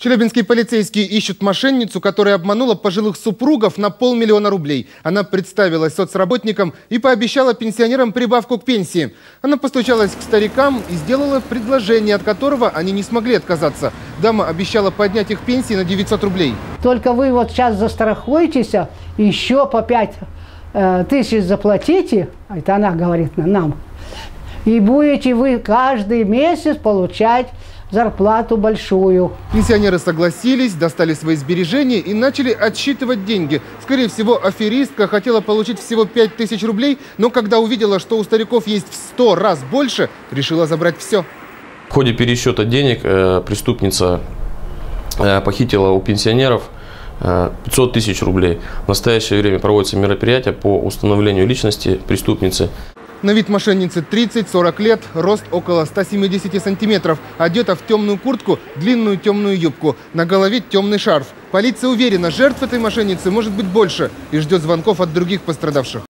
Челябинские полицейские ищут мошенницу, которая обманула пожилых супругов на 500 000 рублей. Она представилась соцработникам и пообещала пенсионерам прибавку к пенсии. Она постучалась к старикам и сделала предложение, от которого они не смогли отказаться. Дама обещала поднять их пенсии на 900 рублей. Только вы вот сейчас застрахуетесь, еще по 5000 заплатите, это она говорит нам, и будете вы каждый месяц получать зарплату большую. Пенсионеры согласились, достали свои сбережения и начали отсчитывать деньги. Скорее всего, аферистка хотела получить всего 5000 рублей, но когда увидела, что у стариков есть в 100 раз больше, решила забрать все. В ходе пересчета денег преступница похитила у пенсионеров 500 000 рублей. В настоящее время проводятся мероприятия по установлению личности преступницы. На вид мошенницы 30-40 лет, рост около 170 сантиметров, одета в темную куртку, длинную темную юбку, на голове темный шарф. Полиция уверена, жертв этой мошенницы может быть больше и ждет звонков от других пострадавших.